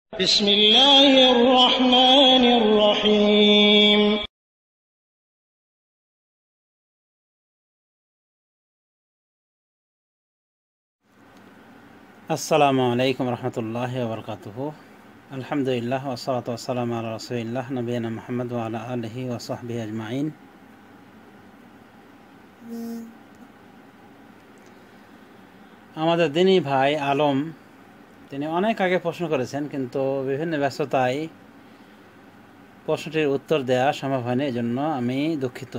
بسم الله الرحمن الرحيم আসসালামু আলাইকুম রহমতুল্লাহ ওবরকাতুহু। আলহামদুলিল্লাহ ওয়াসসালাতু ওয়াসসালামু আলা রাসূলিল্লাহ নবিয়িনা মুহাম্মদ ওয়া আলা আলিহি ওয়া সাহবিহি আজমাইন। আমাদের দিনী ভাই আলম তিনি অনেক আগে প্রশ্ন করেছেন, কিন্তু বিভিন্ন ব্যস্ততায় প্রশ্নটির উত্তর দেওয়া সম্ভব হয়নি, এজন্য আমি দুঃখিত।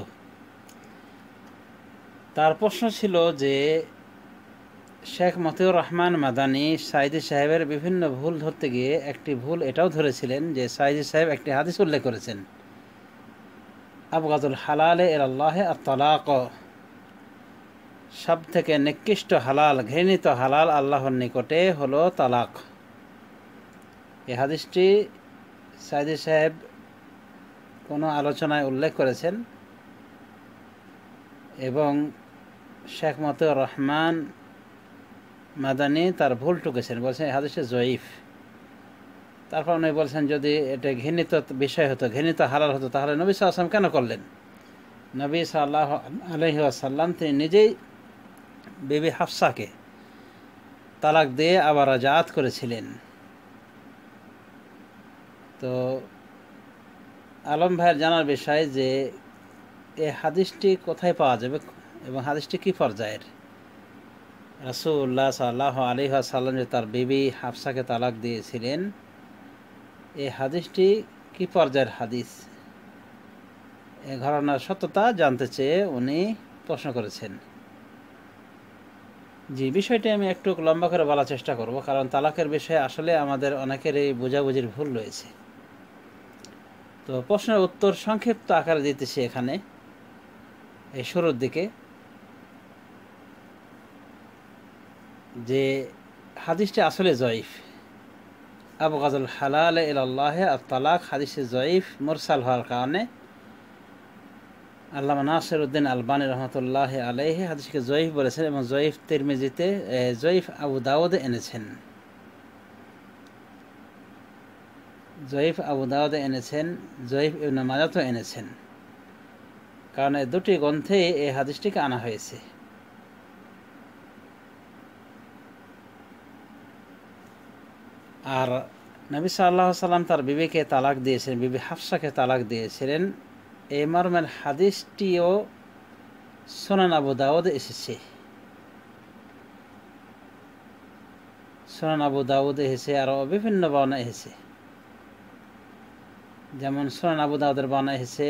তার প্রশ্ন ছিল যে শেখ মতিউর রহমান মাদানী সাইদি সাহেবের বিভিন্ন ভুল ধরতে গিয়ে একটি ভুল এটাও ধরেছিলেন যে সাইদি সাহেব একটি হাদিস উল্লেখ করেছেন, আবগাদুল হালালে ইলাল্লাহি আত-তালাক, সব থেকে নিকৃষ্ট হালাল, ঘৃণিত হালাল আল্লাহর নিকটে হলো তালাক। এই হাদিসটি সাইদি সাহেব কোনো আলোচনায় উল্লেখ করেছেন এবং শেখ মতিউর রহমান মাদানী তার ভুল টুকেছেন, বলছেন এই হাদিসটি জয়ীফ। তারপর উনি বলছেন যদি এটা ঘৃণিত বিষয় হতো, ঘৃণিত হালাল হতো, তাহলে নবী সাল্লাল্লাহু আলাইহি ওয়াসাল্লাম কেন করলেন? নবী সাল্লাল্লাহু আলাইহি ওয়াসাল্লাম তিনি নিজেই বিবি হাফসাকে তালাক দিয়ে আবার রাজাত করেছিলেন। তো আলম ভাইয়ের জানার বিষয় যে এই হাদিসটি কোথায় পাওয়া যাবে এবং হাদিসটি কী পর্যায়ের। রাসূলুল্লাহ সাল্লাল্লাহু আলাইহি ওয়াসাল্লাম যে তার বিবি হাফসাকে তালাক দিয়েছিলেন, এই হাদিসটি কী পর্যায়ের হাদিস, এই ঘটনার সত্যতা জানতে চেয়ে উনি প্রশ্ন করেছেন। জি, বিষয়টি আমি একটু লম্বা করে বলার চেষ্টা করব, কারণ তালাকের বিষয়ে আসলে আমাদের অনেকেরই বোঝাবুঝির ভুল রয়েছে। তো প্রশ্নের উত্তর সংক্ষিপ্ত আকারে দিতেছি এখানে এই শুরুর দিকে, যে হাদিসটি আসলে জয়ীফ। আবগাদুল হালাল ইলাল্লাহি আত-তালাক হাদিসটি জয়ীফ, মুরসাল হওয়ার কারণে আল্লামা নাসিরউদ্দিন আলবানী রহমতুল্লাহ আলাইহি হাদিসকে জয়ীফ বলেছেন এবং জয়ীফ তিরমিজিতে, জয়ীফ আবু দাউদে এনেছেন, জয়ীফ আবু দাউদে এনেছেন, জয়ীফ ইবনে মাজাহও এনেছেন, কারণ এই দুটি গ্রন্থে এই হাদিসটিকে আনা হয়েছে। আর নবী সাল্লাল্লাহু আলাইহি ওয়াসাল্লাম তার বিবিকে তালাক দিয়েছিলেন, বিবি হাফসাকে তালাক দিয়েছিলেন, এই মর্মের হাদিসটিও সুনান আবু দাউদে এসেছে। সুনান আবু দাউদে এসেছে, আরও বিভিন্ন বর্ণনা এসেছে। যেমন সুনান আবু দাউদের বর্ণনা এসেছে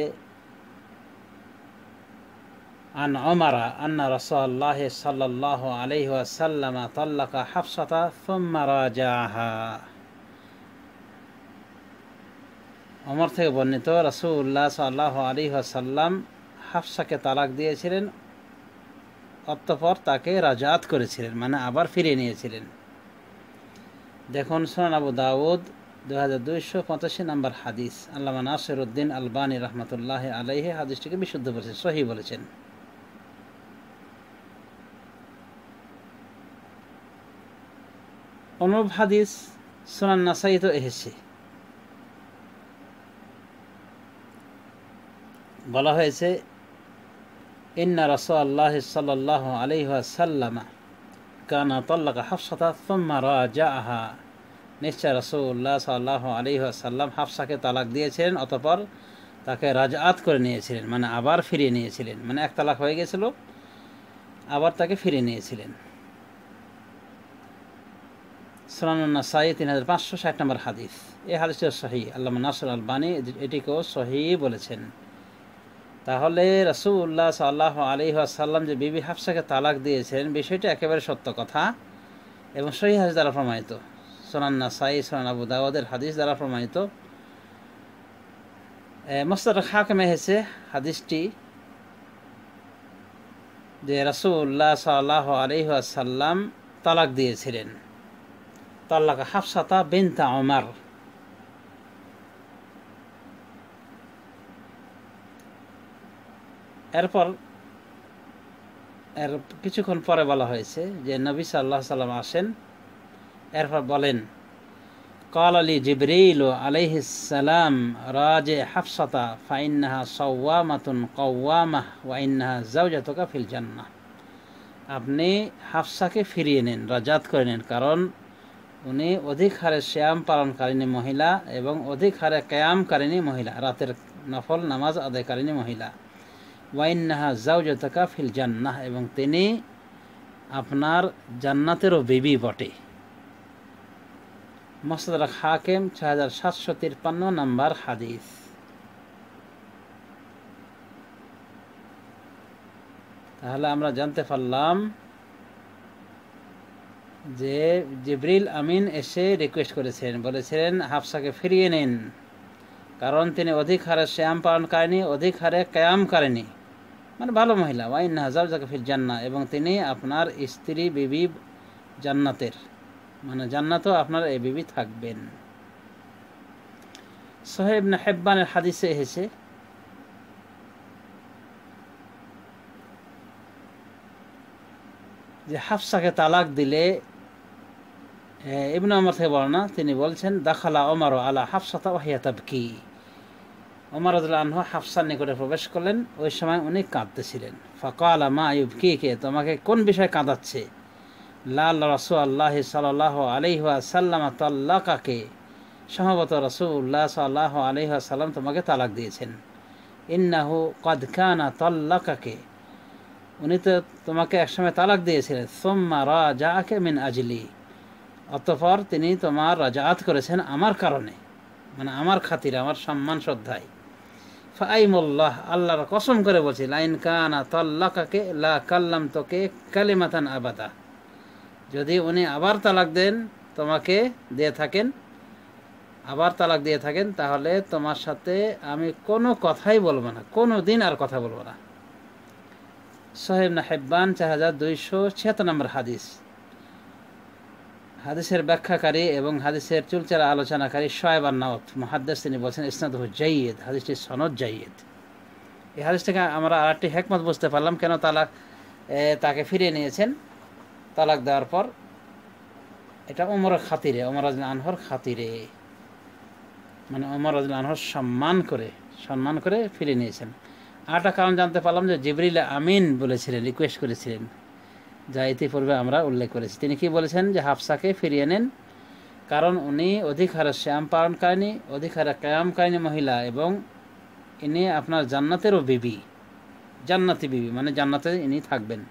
আন ওমরা আন্না রাসূলুল্লাহ সাল্লাল্লাহু আলাইহি ওয়াসাল্লাম তাল্লাকা হাফসাতা সুম্মা রাজাহা। ওমর থেকে বর্ণিত, রাসূলুল্লাহ সাল্লাল্লাহু আলাইহি ওয়াসাল্লাম হাফসাকে তালাক দিয়েছিলেন, অতঃপর তাকে রাজাত করেছিলেন, মানে আবার ফিরিয়ে নিয়েছিলেন। দেখুন সুনান আবু দাউদ 2285 নম্বর হাদিস। আল্লামা নাসিরউদ্দিন আলবানী রহমতুল্লাহ আলাইহি হাদিসটিকে বিশুদ্ধ বলেছেন, সহিহ বলেছেন। অনুরূপ হাদিস সুনান নাসাইতে এসেছে, বলা হয়েছে ইন্না রাসূলুল্লাহ সাল্লাল্লাহু আলাইহি ওয়াসাল্লাম কানা তাল্লাকা হাফসাতা সুম্মা রাজাআহা। নিশ্চয় রাসূলুল্লাহ সাল্লাল্লাহু আলাইহি ওয়াসাল্লাম হাফসাকে তালাক দিয়েছিলেন, অতঃপর তাকে রাজআত করে নিয়েছিলেন, মানে আবার ফিরিয়ে নিয়েছিলেন, মানে এক তালাক হয়ে গেছিল আবার তাকে ফিরিয়ে নিয়েছিলেন। সুনানুন নাসাই 3560 নম্বর হাদিস। এই হাদিসটি সহিহ, আল্লামা নাসির আলবানী এটিকেও সহিহ বলেছেন। তাহলে রাসূলুল্লাহ সাল্লাল্লাহু আলাইহি ওয়াসাল্লাম যে বিবি হাফসাকে তালাক দিয়েছেন, বিষয়টি একেবারে সত্য কথা এবং সহিহ হাদিস দ্বারা প্রমাণিত। সুনান নাসাই, সুনান আবু দাউদের হাদিস দ্বারা প্রমাণিত। মুসনাদ হাকিমে এসেছে হাদিসটি যে রাসূলুল্লাহ সাল্লাল্লাহু আলাইহি ওয়াসাল্লাম তালাক দিয়েছিলেন, তাল্লাকা হাফসাতা বিনতা ওমর। এরপর এর কিছুক্ষণ পরে বলা হয়েছে যে নবী সাল্লাল্লাহু আলাইহি ওয়াসাল্লাম আসেন, এরপর বলেন قال لي جبريل عليه السلام راجع حفصة فإنها صوامة قوامة وإنها زوجتك في الجنة। আপনি হাফসাকে ফিরিয়ে নিন, রাজাত করে নিন, কারণ উনি অধিক হারে শ্যাম পালনকারিণী মহিলা এবং অধিক হারে ক্যায়ামকারিণী মহিলা, রাতের নফল নামাজ আদায়কারিণী মহিলা। ওয়াইন্নাহা জাওজাতুকা ফিল জান্নাহ, এবং তিনি আপনার জান্নাতেরও বিবি বটে। মুসনাদ হাকিম 6753 নম্বর হাদিস। তাহলে আমরা জানতে পারলাম যে জিবরিল আমিন এসে রিকোয়েস্ট করেছেন, বলেছিলেন হাফসাকে ফিরিয়ে নিন, কারণ তিনি অধিক হারে শ্যাম পালন করেনি, অধিক হারে ক্যায়াম করেনি, মানে ভালো মহিলা। ওয়াইন্নাহা জাওজাতুকা ফিল জান্নাহ, এবং তিনি আপনার স্ত্রী বিবি জান্নাতের, মানে জান্নাতেও আপনার এই বিবি থাকবেন। সহিহ ইবনে হিব্বানের হাদিসে এসেছে যে হাফসাকে তালাক দিলে, ইবনে ওমর থেকে বর্ণনা, তিনি বলছেন দাখালা ওমর আলা হাফসাতা ওয়া হিয়া তাবকি। ওমর রাদিয়াল্লাহু আনহু হাফসার নিকটে প্রবেশ করলেন, ওই সময় উনি কাঁদতেছিলেন। ফাকালা মা ইউবকিকে, তোমাকে কোন বিষয় কাঁদাচ্ছে? লাল রাসূলুল্লাহ সাল্লাল্লাহু আলাইহি ওয়াসাল্লাম তাল্লাকাকে, সম্ভবত রাসূলুল্লাহ সাল্লাল্লাহু আলাইহি ওয়াসাল্লাম তোমাকে তালাক দিয়েছেন। ইন্নাহু ক্বাদ কানা তাল্লাকাকে, উনি তো তোমাকে একসময় তালাক দিয়েছিলেন। সুম্মা রাজাআকে মিন আজলি, অতঃপর তিনি তোমার রাজাআত করেছেন আমার কারণে, মানে আমার খাতিরে, আমার সম্মান শ্রদ্ধায়। ফাআইমুল্লাহ, আল্লাহর কসম করে বলছি, লাইন কানা তাল্লাকাকে লা কাল্লামতুকে কালিমাতান আবাদা, যদি উনি আবার তালাক দেন, তোমাকে দিয়ে থাকেন, আবার তালাক দিয়ে থাকেন, তাহলে তোমার সাথে আমি কোনো কথাই বলবো না, কোনো দিন আর কথা বলবো না। সহিহ ইবনে হিব্বান 4276 নম্বর হাদিস। হাদিসের ব্যাখ্যাকারী এবং হাদিসের চুলচেরা আলোচনাকারী শুআয়ব আন-নাওত মুহাদ্দিস, তিনি বলছেন ইসনাদুহু জাইয়্যিদ, হাদিসটি সনদ জাইয়্যিদ। এই হাদিস থেকে আমরা আরেকটি হিকমত বুঝতে পারলাম, কেন তাকে ফিরিয়ে নিয়েছেন তালাক দেওয়ার পর। এটা ওমরের খাতিরে, ওমর রাদিয়াল্লাহু আনহুর খাতিরে, মানে ওমর রাদিয়াল্লাহু আনহুর সম্মান করে ফিরিয়ে নিয়েছেন। আরেকটা কারণ জানতে পারলাম যে জিবরিল আমিন বলেছিলেন, রিকোয়েস্ট করেছিলেন, যা ইতিপূর্বে আমরা উল্লেখ করেছি। তিনি কি বলেছেন? যে হাফসাকে ফিরিয়ে নেন, কারণ উনি অধিক হারে শ্যাম পালনকারিণী, অধিক হারে ক্যায়ামকারিণী মহিলা, এবং ইনি আপনার জান্নাতেরও বিবি, জান্নাতি বিবি, মানে জান্নাতে ইনি থাকবেন।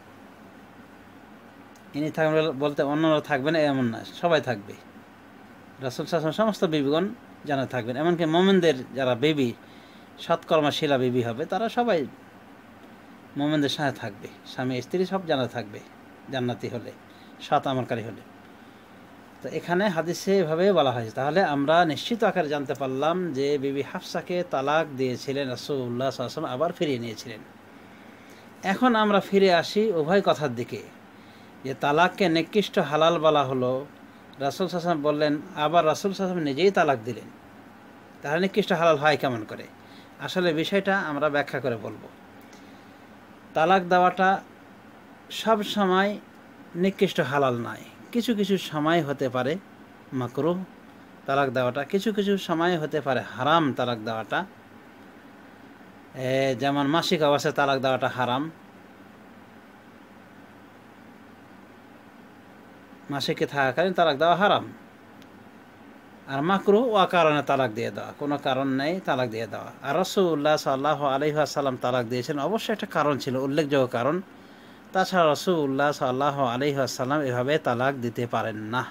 ইনি থাকবেন বলতে অন্যরা থাকবেন এমন না, সবাই থাকবে। রাসূল সাল্লাল্লাহু আলাইহি ওয়াসাল্লাম সমস্ত বিবিগণ জান্নাতে থাকবেন, এমনকি মুমিনদের যারা বিবি, সৎকর্মশীলা বিবি হবে, তারা সবাই মুমিনদের সাথে থাকবে, স্বামী স্ত্রী সব জান্নাতে থাকবে, জান্নাতি হলে, সৎ আমলকারী হলে। তো এখানে হাদিসে এভাবে বলা হয়েছে। তাহলে আমরা নিশ্চিত আকারে জানতে পারলাম যে বিবি হাফসাকে তালাক দিয়েছিলেন রাসূলুল্লাহ সাল্লাল্লাহু আলাইহি ওয়াসাল্লাম, আবার ফিরিয়ে নিয়েছিলেন। এখন আমরা ফিরে আসি উভয় কথার দিকে, যে তালাককে নিকৃষ্ট হালাল বলা হলো, রাসূল সাল্লাল্লাহু আলাইহি ওয়াসাল্লাম বললেন, আবার রাসূল সাল্লাল্লাহু আলাইহি ওয়াসাল্লাম নিজেই তালাক দিলেন, তাহলে নিকৃষ্ট হালাল হয় কেমন করে? আসলে বিষয়টা আমরা ব্যাখ্যা করে বলবো। তালাক দেওয়াটা সব সময় নিকৃষ্ট হালাল নয়, কিছু কিছু সময় হতে পারে মাকরুহ তালাক দেওয়াটা, কিছু কিছু সময় হতে পারে হারাম তালাক দেওয়াটা। যেমন মাসিক অবস্থায় তালাক দেওয়াটা হারাম, মাসিকে থাকাকালীন তালাক দেওয়া হারাম। আর মাকরুহ অকারণে তালাক দিয়ে দেওয়া, কোনো কারণ নেই তালাক দিয়ে দেওয়া। আর রাসূলুল্লাহ সাল্লাল্লাহু আলাইহি ওয়াসাল্লাম তালাক দিয়েছেন, অবশ্যই একটা কারণ ছিল, উল্লেখযোগ্য কারণ। তাছাড়া রাসূলুল্লাহ সাল্লাল্লাহু আলাইহি ওয়াসাল্লাম এভাবে তালাক দিতে পারেন না।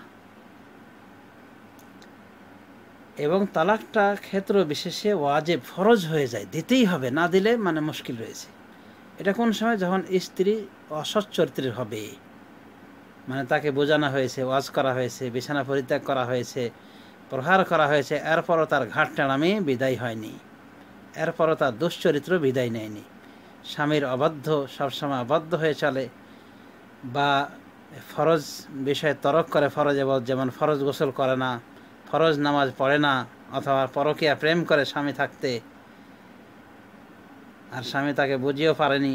এবং তালাকটা ক্ষেত্র বিশেষে ওয়াজিব, ফরজ হয়ে যায়, দিতেই হবে, না দিলে মানে মুশকিল রয়েছে। এটা কোন সময়? যখন স্ত্রী অসৎ চরিত্রের হবে, মানে তাকে বোঝানো হয়েছে, ওয়াজ করা হয়েছে, বিছানা পরিত্যাগ করা হয়েছে, প্রহার করা হয়েছে, এরপরও তার ঘাট টানামি বিদায় হয়নি, এরপরও তার দুশ্চরিত্র বিদায় নেয়নি, স্বামীর অবাধ্য, সবসময় অবাধ্য হয়ে চলে, বা ফরজ বিষয়ে তরক করে, ফরজ যেমন ফরজ গোসল করে না, ফরজ নামাজ পড়ে না, অথবা পরকীয়া প্রেম করে স্বামী থাকতে, আর স্বামী তাকে বুঝিয়েও পারেনি।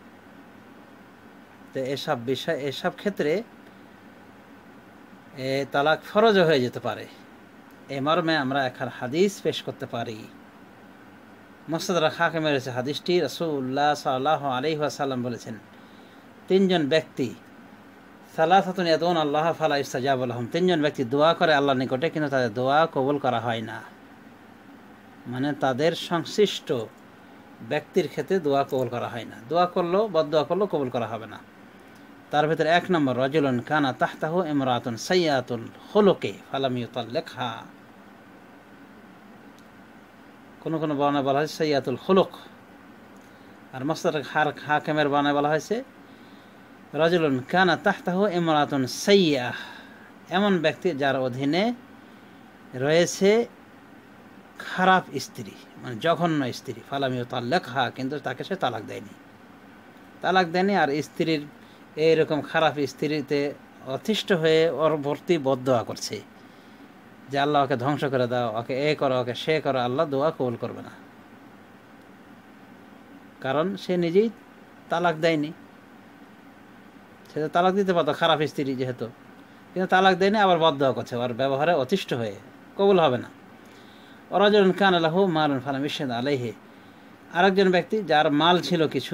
তো এসব বিষয়, এসব ক্ষেত্রে তালাক ফরজও হয়ে যেতে পারে, এই মর্মে আমরা এখন হাদিস পেশ করতে পারি। মুস্তাদরাক হাকিমের রয়েছে হাদিসটি। রাসূলুল্লাহ সাল্লাল্লাহু আলাইহি ওয়াসাল্লাম বলেছেন, তিনজন ব্যক্তি সালাসাতুন ইয়াদউন আল্লাহ ফালা ইস্তাজাব লাহুম, তিনজন ব্যক্তি দোয়া করে আল্লাহর নিকটে কিন্তু তাদের দোয়া কবুল করা হয় না। মানে তাদের সংশ্লিষ্ট ব্যক্তির ক্ষেত্রে দোয়া কবুল করা হয় না। দোয়া করলেও বদদোয়া করলেও কবুল করা হবে না। তার ভিতরে 1 নম্বর, রাজুলুন কানা তাহতাহু ইমরাতুন সাইয়্যাতুল খুলুকি ফালাম ইউতাল্লিকহা। কোন কোন বর্ণনায় বলা হয়েছে সাইয়্যাতুল খুলুক, আর মুস্তাদরাক হাকিমের বর্ণনায় বলা হয়েছে রাজুলুন কানা তাহতাহু ইমরাতুন সাইয়্যাহ, এমন ব্যক্তি যার অধীনে রয়েছে খারাপ স্ত্রী, মানে জঘন্য স্ত্রী, ফালাম ইউতাল্লিকহা, কিন্তু তাকে সে তালাক দেয়নি। আর স্ত্রীর এইরকম খারাপ স্ত্রীতে অতিষ্ঠ হয়ে ওর ভর্তি বদদোয়া করছে যে আল্লাহ ওকে ধ্বংস করে দাও, ওকে এ করো, ওকে সে করো, আল্লাহ দোয়া কবুল করবে না, কারণ সে নিজেই তালাক দেয়নি। সে তো তালাক দিতে পারতো, খারাপ স্ত্রী যেহেতু, কিন্তু তালাক দেয়নি, আবার বদদোয়া করছে, ওর ব্যবহারে অতিষ্ঠ হয়ে, কবুল হবে না। ওরাজুলুন কানা লাহু মালুন ফালাম ইউশহিদ আলাইহি, আরেকজন ব্যক্তি যার মাল ছিল কিছু,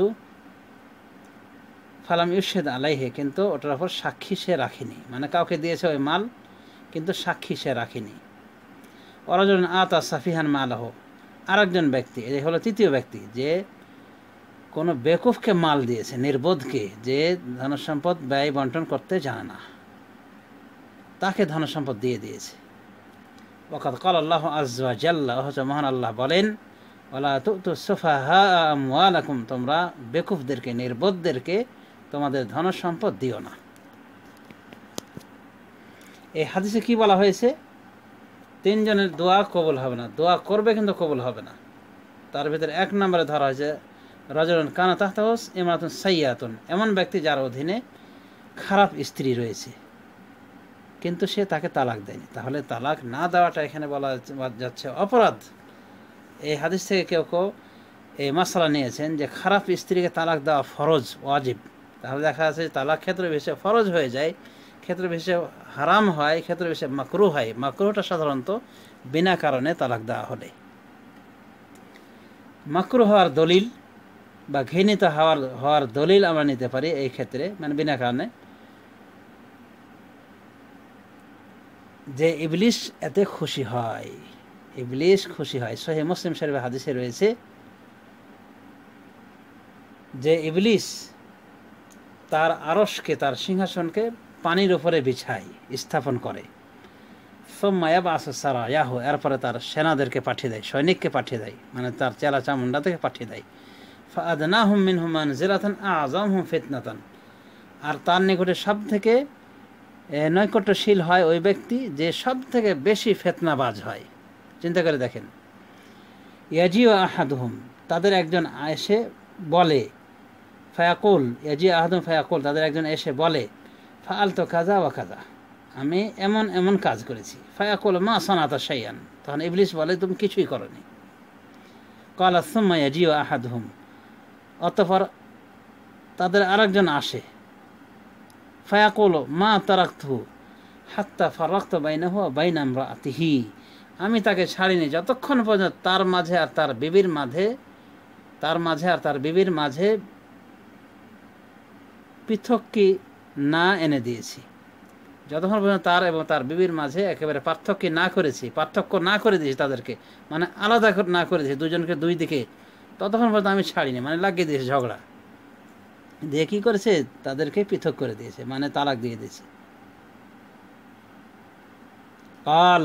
ফালাম ইউশহিদ আলাইহি, কিন্তু ওটার উপর সাক্ষী সে রাখেনি, মানে কাউকে দিয়েছে ওই মাল কিন্তু সাক্ষী সে রাখেনি। ওরাজুলুন আতা সাফিহান মালাহু, আরেকজন ব্যক্তি, এই হলো তৃতীয় ব্যক্তি, যে কোনো বেকুফকে মাল দিয়েছে, নির্বোধকে, যে ধনসম্পদ ব্যয় বন্টন করতে জানে না, তাকে ধনসম্পদ দিয়ে দিয়েছে। ওয়াকাদ ক্বালা আল্লাহু আযজা ওয়া জাল্লা, মহান আল্লাহ বলেন, ওয়ালা তুতুস সুফাহা আমওয়ালাকুম, তোমরা বেকুফদেরকে, নির্বোধদেরকে তোমাদের ধনসম্পদ দিও না। এই হাদিসে কি বলা হয়েছে? তিনজনের দোয়া কবুল হবে না, দোয়া করবে কিন্তু কবুল হবে না। তার ভিতরে 1 নম্বরে ধরা হয়েছে রাজুলুন কানা তাহতাহু ইমরাতুন সাইয়্যাতুন, এমন ব্যক্তি যার অধীনে খারাপ স্ত্রী রয়েছে কিন্তু সে তাকে তালাক দেয়নি। তাহলে তালাক না দেওয়াটা এখানে বলা যাচ্ছে অপরাধ। এই হাদিস থেকে কেউ কেউ এই মাসলা নিয়েছেন যে খারাপ স্ত্রীকে তালাক দেওয়া ফরজ, ওয়াজিব। তাহলে দেখা যাচ্ছে তালাক ক্ষেত্র বিশেষে ফরজ হয়ে যায়, ক্ষেত্র বিশেষে হারাম হয়, ক্ষেত্র বিশেষে মাকরুহ হয়। মাকরুহটা সাধারণত বিনা কারণে তালাক দেওয়া হলে। মাকরুহ হওয়ার দলিল বা ঘৃণিত হওয়ার দলিল আমরা নিতে পারি এই ক্ষেত্রে, মানে বিনা কারণে, যে ইবলিস এতে খুশি হয়, ইবলিস খুশি হয়। সহিহ মুসলিম শরীফের হাদিসে রয়েছে যে ইবলিস তার আরশকে, তার সিংহাসনকে পানির উপরে বিছায়, স্থাপন করে। সুম্মা ইয়াবআসু সারায়াহু, এরপরে তার সেনাদেরকে পাঠিয়ে দেয়, সৈনিককে পাঠিয়ে দেয়, মানে তার চেলা চামুন্ডা থেকে পাঠিয়ে দেয়। ফাআদনাহুম মিনহুম মানজিলাতান আ'যামহুম ফিতনাতান, আর তার নিকটে সব থেকে নৈকট্যশীল হয় ওই ব্যক্তি যে সব থেকে বেশি ফিতনাবাজ হয়। চিন্তা করে দেখেন, ইয়াজিউ আহাদুহুম, তাদের একজন এসে বলে, ফায়াকুল, ইয়াজি আহাদুহুম ফায়াকুল, তাদের একজন এসে বলে, ফাআলতু কাযা ওয়া কাযা, আমি এমন এমন কাজ করেছি। ফায়াকুল মা সানাতা শাইআন, তখন ইবলিস বলে তুমি কিছুই করনি। ক্বালা সুম্মা ইয়াজিউ আহাদুহুম, অতঃপর তাদের আরেকজন আসে, ফায়াকুল মা তারাকতুহু হাত্তা ফারাকতু বাইনাহু ওয়া বাইনা ইমরাআতিহি, আমি তাকে ছাড়িনি যতক্ষণ পর্যন্ত তার মাঝে আর তার বিবির মাঝে পৃথক্কি না এনে দিয়েছি, যতক্ষণ পর্যন্ত তার এবং তার বিবির মাঝে একেবারে পার্থক্য না করে দিয়েছি, তাদেরকে মানে আলাদা না করে দিয়েছি, দুজনকে দুই দিকে, ততক্ষণ পর্যন্ত আমি ছাড়িনি, মানে লাগিয়ে দিয়েছি ঝগড়া দিয়ে। কি করেছে? তাদেরকে পৃথক করে দিয়েছে, মানে তালাক দিয়ে দিয়েছে। কাল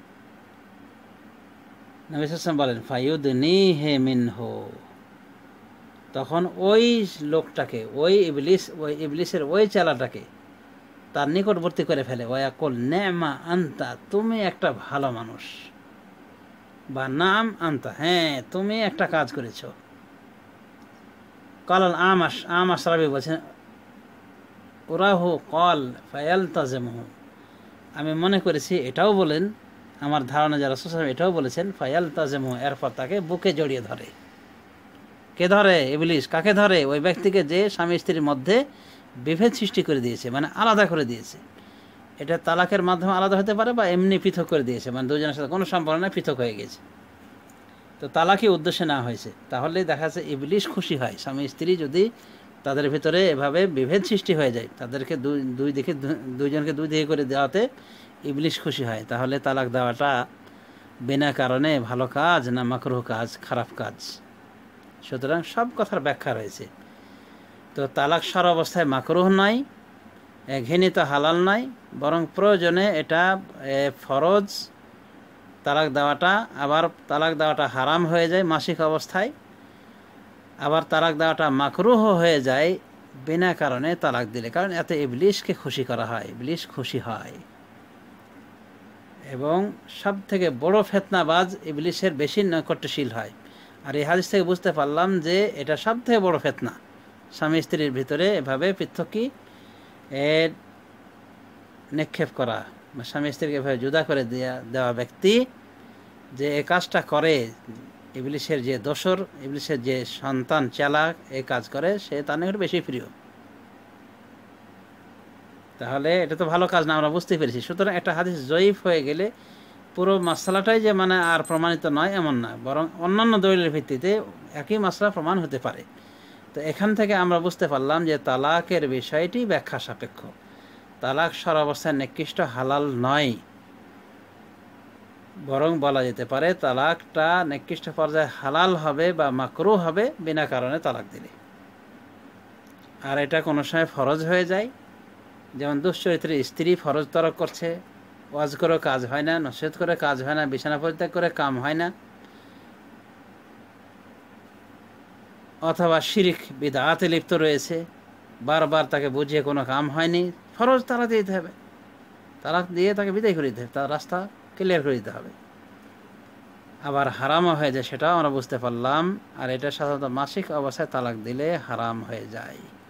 নবী সাল্লাল্লাহু আলাইহি ওয়াসাল্লাম বলেন, ফায়ুদনিহি মিনহু, তখন ওই লোকটাকে, ওই ইবলিসের ওই চেলাটাকে তার নিকটবর্তী করে ফেলে। ওয়াকুল নেমা আনতা, তুমি একটা ভালো মানুষ, বা নাম আনতা, হ্যাঁ তুমি একটা কাজ করেছো। কালাল আমাশ রাবি বলছেন, উরাহু কল ফায়ালতাজিমহু, আমি মনে করেছি এটাও বলেন, আমার ধারণা যারা রাসূল এটাও বলেছেন, ফায়ালতাজিমহু, এরপর তাকে বুকে জড়িয়ে ধরে। কে ধরে? ইবলিস। কাকে ধরে? ওই ব্যক্তিকে যে স্বামী স্ত্রীর মধ্যে বিভেদ সৃষ্টি করে দিয়েছে, মানে আলাদা করে দিয়েছে। এটা তালাকের মাধ্যমে আলাদা হতে পারে বা এমনি পৃথক করে দিয়েছে, মানে দুজনের সাথে কোনো সম্পর্ক না, পৃথক হয়ে গেছে। তো তালাকই উদ্দেশ্যে না হয়েছে, তাহলে দেখা যাচ্ছে ইবলিশ খুশি হয়। স্বামী স্ত্রী যদি তাদের ভিতরে এভাবে বিভেদ সৃষ্টি হয়ে যায়, তাদেরকে দুইজনকে দুই দিকে করে দেওয়াতে ইবলিশ খুশি হয়, তাহলে তালাক দেওয়াটা বিনা কারণে ভালো কাজ না মাকরুহ কাজ, খারাপ কাজ। সুতরাং সব কথার ব্যাখ্যা রয়েছে। তো তালাক সর্বাবস্থায় মাকরুহ নয়, ঘৃণিত হালাল নয়, বরং প্রয়োজনে এটা ফরজ তালাক দেওয়াটা। আবার তালাক দেওয়াটা হারাম হয়ে যায় মাসিক অবস্থায়, আবার তালাক দেওয়াটা মাকরুহ হয়ে যায় বিনা কারণে তালাক দিলে, কারণ এতে ইবলিশকে খুশি করা হয়, ইবলিশ খুশি হয়। এবং সব থেকে বড় ফিতনাবাজ ইবলিশের বেশি নৈকট্যশীল হয়। আর এই হাদিস থেকে বুঝতে পারলাম যে এটা সব থেকে বড় ফিতনা, স্বামী স্ত্রীর ভিতরে এভাবে পৃথকী এর নিক্ষেপ করা, বা স্বামী স্ত্রীকে এভাবে জুদা করে দেওয়া ব্যক্তি যে এই কাজটা করে, ইবলিশের যে দোসর, ইবলিশের যে সন্তান চালাক এই কাজ করে, সে তার নিকট বেশি প্রিয়। তাহলে এটা তো ভালো কাজ না, আমরা বুঝতে পেরেছি। সুতরাং একটা হাদিস জয়ীফ হয়ে গেলে পুরো মাসলাটাই যে মানে আর প্রমাণিত নয় এমন না, বরং অন্যান্য দলিলের ভিত্তিতে একই মাসলা প্রমাণ হতে পারে। তো এখান থেকে আমরা বুঝতে পারলাম যে তালাকের বিষয়টি ব্যাখ্যা সাপেক্ষ। তালাক সর্বাবস্থায় নিকৃষ্ট হালাল নয়, বরং বলা যেতে পারে তালাকটা নিকৃষ্ট পর্যায়ে হালাল হবে বা মাকরুহ হবে বিনা কারণে তালাক দিলে। আর এটা কোনো সময় ফরজ হয়ে যায়, যেমন দুশ্চরিত্রের স্ত্রী ফরজ তরক করছে, ওয়াজ করেও কাজ হয় না, নসিহত করে কাজ হয় না, বিছানা পরিত্যাগ করে কাম হয় না, অথবা শিরিক বিদআতে লিপ্ত রয়েছে, বারবার তাকে বুঝিয়ে কোনো কাম হয়নি, ফরজ তালাক দিতে হবে, তালাক দিয়ে তাকে বিদায় করে দিতে হবে, তার রাস্তা ক্লিয়ার করে দিতে হবে। আবার হারামও হয়ে যায়, সেটাও আমরা বুঝতে পারলাম। আর এটা সাধারণত মাসিক অবস্থায় তালাক দিলে হারাম হয়ে যায়।